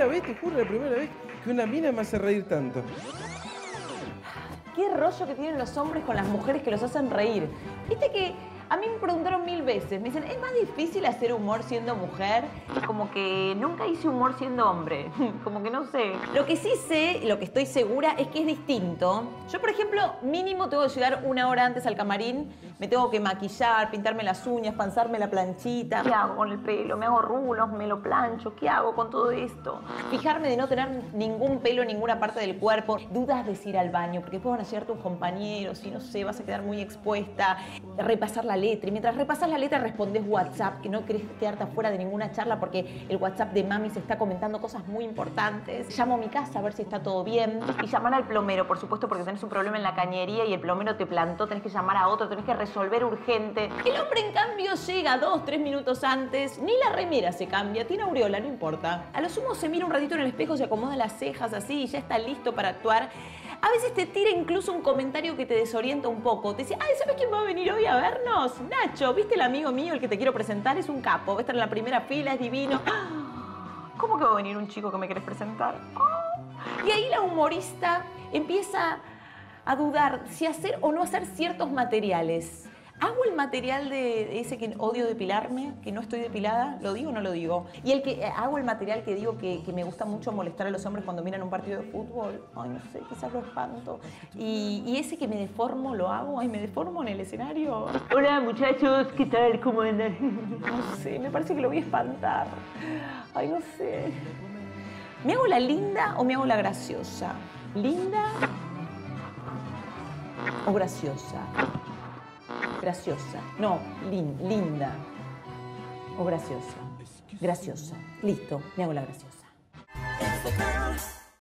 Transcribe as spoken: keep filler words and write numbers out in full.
primera vez, te juro, la primera vez que una mina me hace reír tanto. Qué rollo que tienen los hombres con las mujeres que los hacen reír. Viste que a mí me preguntaron mil veces, me dicen, ¿es más difícil hacer humor siendo mujer? Como que nunca hice humor siendo hombre, como que no sé. Lo que sí sé, lo que estoy segura, es que es distinto. Yo, por ejemplo, mínimo tengo que llegar una hora antes al camarín, me tengo que maquillar, pintarme las uñas, panzarme la planchita. ¿Qué hago con el pelo? ¿Me hago rulos? ¿Me lo plancho? ¿Qué hago con todo esto? Fijarme de no tener ningún pelo en ninguna parte del cuerpo. Dudas de ir al baño, porque después van a llegar tus compañeros y no sé, vas a quedar muy expuesta. Repasar la letra, y mientras repasas la letra respondes WhatsApp, que no querés quedarte afuera de ninguna charla porque el WhatsApp de mami se está comentando cosas muy importantes. Llamo a mi casa a ver si está todo bien y llamar al plomero, por supuesto, porque tenés un problema en la cañería y el plomero te plantó, tenés que llamar a otro, tenés que resolver urgente. El hombre, en cambio, llega dos, tres minutos antes, ni la remera se cambia, tiene aureola, no importa. A lo sumo se mira un ratito en el espejo, se acomoda las cejas así y ya está listo para actuar. A veces te tira incluso un comentario que te desorienta un poco. Te dice, ay, ¿sabes quién va a venir hoy a vernos? Nacho, ¿viste el amigo mío, el que te quiero presentar? Es un capo, va a estar en la primera fila, es divino. ¿Cómo que va a venir un chico que me querés presentar? Y ahí la humorista empieza a dudar si hacer o no hacer ciertos materiales. ¿Hago el material de ese que odio depilarme, que no estoy depilada? ¿Lo digo o no lo digo? Y el que hago el material que digo que, que me gusta mucho molestar a los hombres cuando miran un partido de fútbol. Ay, no sé, quizás lo espanto. Y, y ese que me deformo, ¿lo hago? Ay, ¿me deformo en el escenario? Hola, muchachos, ¿qué tal? ¿Cómo andan? No sé, me parece que lo voy a espantar. Ay, no sé. ¿Me hago la linda o me hago la graciosa? ¿Linda o graciosa? Graciosa. No, lin, linda. O graciosa. Graciosa. Listo, me hago la graciosa.